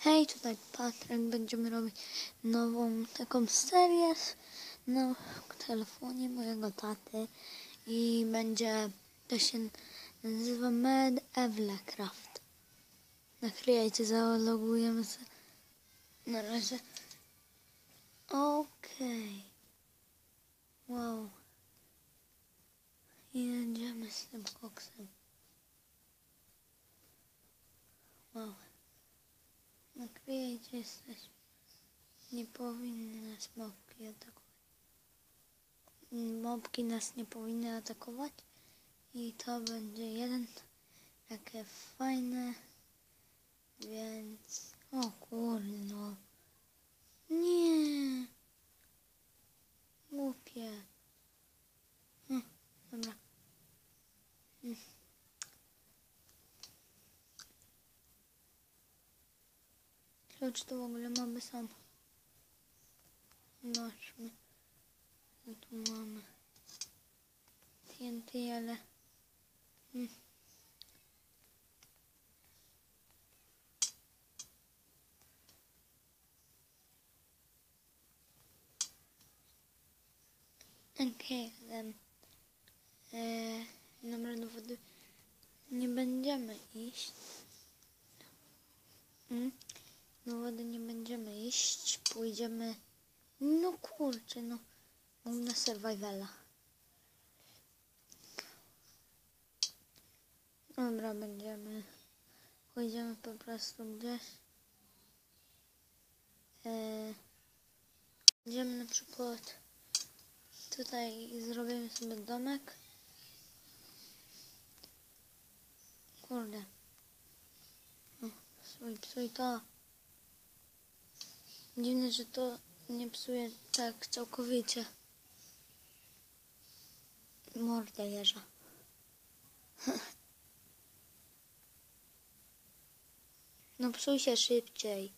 Hej, tutaj Patryk. Będziemy robić nową taką serię na telefonie mojego taty i to się nazywa Medevlecraft. Na Create zalogujemy się na razie. Okej. Wow. I jedziemy z tym koksem. Wow. Na Create jesteśmy. Nie powinny nas mobki atakować. Mobki nas nie powinny atakować. I to będzie jeden takie fajne. Więc... O kurde no. Nie. Głupie. Dobra. Klucz to w ogóle mamy sam. Zobaczmy. Co tu mamy? TNT, ale... Okej, dobra, do wody nie będziemy iść. Do wody nie będziemy iść, pójdziemy... No kurczę, no. Na survivala. Dobra, pójdziemy po prostu gdzieś. Będziemy na przykład tutaj i zrobimy sobie domek. Kurde. Psuj to. Dziwne, że to nie psuje tak całkowicie. Mordę jeża. No psuj się szybciej.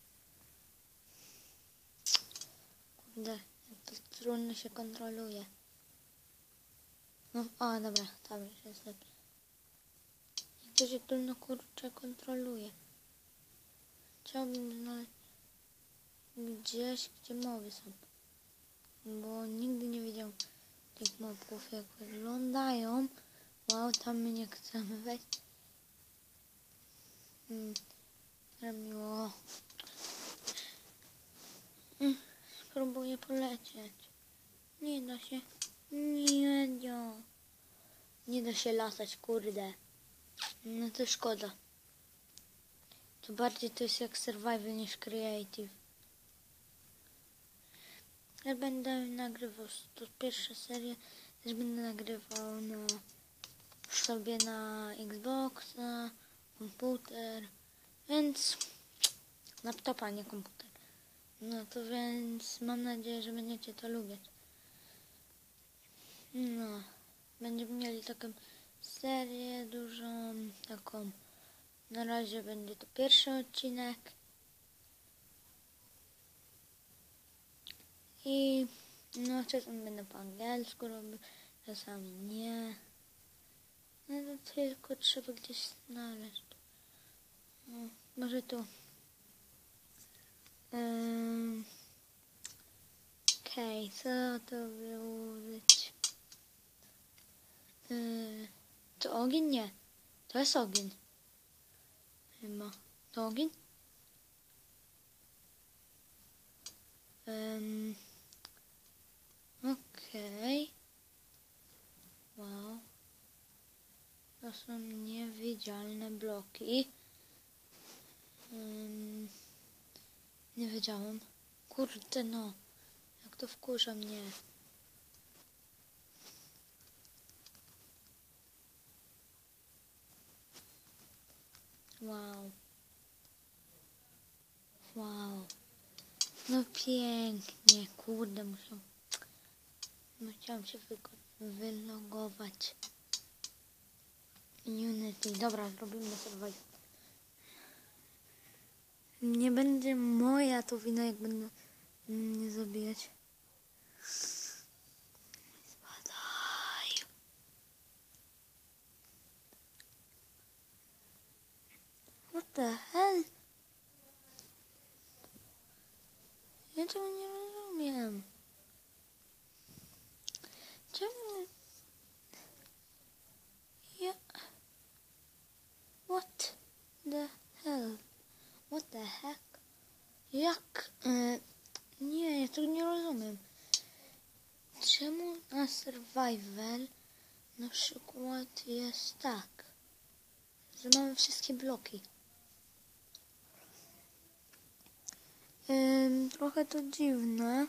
Kurde, to trudno się kontroluje. No, o dobra, tam już jest lepiej. Jak to się trudno kurczę kontroluje. Chciałbym znaleźć gdzieś, gdzie moby są. Bo nigdy nie wiedziałem tych mobków, jak wyglądają. Wow, tam my nie chcemy wejść. Miło. Spróbuję polecieć. Nie da się. Nie da się latać, kurde. No to szkoda. To bardziej to jest jak survival niż creative. Ja będę nagrywał, to pierwsza seria, też będę nagrywał sobie na Xbox, na komputer, więc laptopa, nie komputer. No to więc mam nadzieję, że będziecie to lubić. No, będziemy mieli taką serię dużą, taką, na razie będzie to pierwszy odcinek. I no czasem będę po angielsku robił, czasami nie. No to tylko trzeba gdzieś znaleźć. No, może tu. Okej, co to wyłożyć? To ogień? Nie. To jest ogień. Chyba. To ogień? Okej. Wow. To są niewidzialne bloki. Nie wiedziałem. Kurde no. Jak to wkurza mnie. Wow. Wow. No pięknie. Kurde, musiałam się wylogować. Unity. Dobra, robimy survival. Nie będzie moja to wina, jak będę mnie zabijać. Spadaj. What the hell? Ja tego nie rozumiem. Czemu? Ja... What the hell? What the heck? Jak? Nie, ja tego nie rozumiem. Czemu na survival na przykład jest tak, że mamy wszystkie bloki? Trochę to dziwne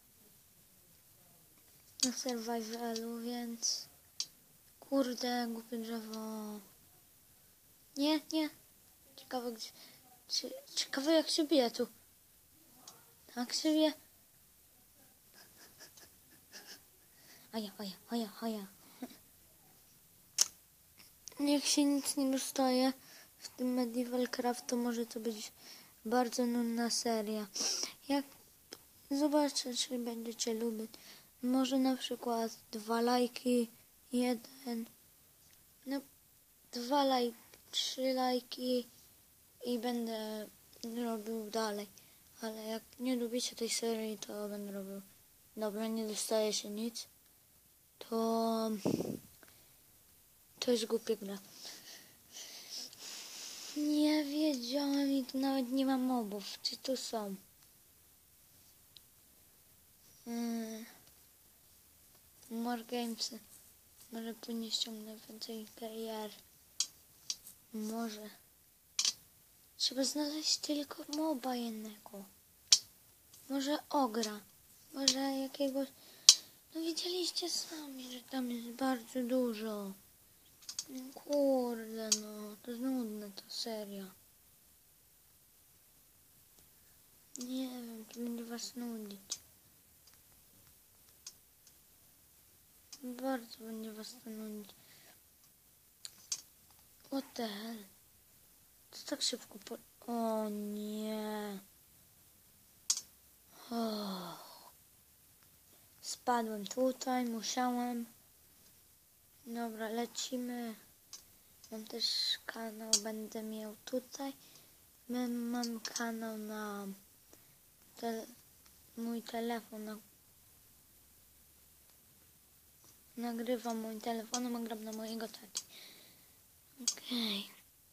na survivalu, więc kurde, głupie drzewo. Nie, nie. Ciekawe, gdzie, ciekawe jak się bije tu. Tak się bije. Haja. Jak się nic nie dostaje w tym Medieval Craft, to może to być bardzo nudna seria. Jak zobaczę, czy będziecie lubić. Może na przykład 2 lajki, 1, no 2 lajki, 3 lajki i będę robił dalej. Ale jak nie lubicie tej serii, to będę robił. Dobra, nie dostaje się nic. To jest głupia gra. Nie wiedziałem i tu nawet nie ma mobów. Czy tu są? More Gamesy. Może później ściągnę więcej karier. Może. Trzeba znaleźć tylko moba jednego. Może ogra. Może jakiegoś... No widzieliście sami, że tam jest bardzo dużo. Kurde no, to jest nudna ta seria. Nie wiem, to będzie was nudzić. Bardzo będzie was to nudzić. What the hell? To tak szybko O nie. Spadłem tutaj, musiałem. Dobra, lecimy. Mam też kanał, będę miał tutaj. Mam kanał na mój telefon. Nagrywam mój telefon, a gram na mojego taty. Okej.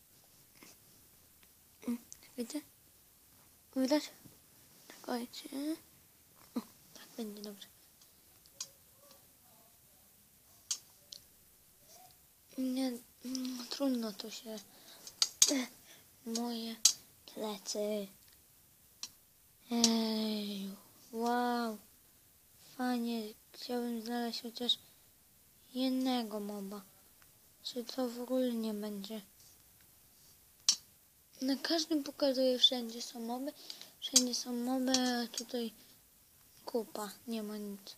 Wiecie? Widać? Czekajcie. O, tak będzie dobrze. Nie, trudno to się... Moje plecy. Ej, wow. Fajnie, chciałbym znaleźć chociaż jednego moba. Czy to w ogóle nie będzie? Na każdym pokazuje, wszędzie są moby. Wszędzie są moby, a tutaj kupa. Nie ma nic.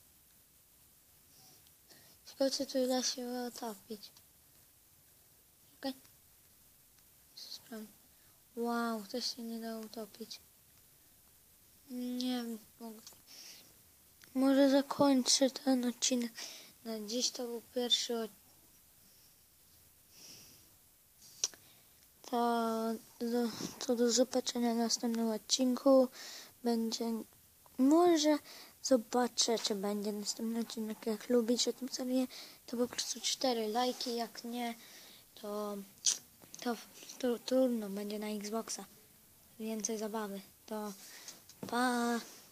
Ciekawe, czy tu da się otopić. Okej. Sprawdzę. Wow, też się nie da utopić. Nie wiem. Może zakończę ten odcinek. Na dziś to był pierwszy odcinek. To do zobaczenia w następnym odcinku. Może zobaczę, czy będzie następny odcinek. Jak lubicie tę serię, to po prostu 4 lajki. Jak nie, to trudno, będzie na Xboxa. Więcej zabawy. To pa!